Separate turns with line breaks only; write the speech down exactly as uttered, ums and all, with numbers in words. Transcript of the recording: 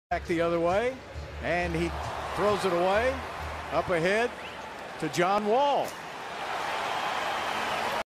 Back the other way, and he throws it away, up ahead to John Wall.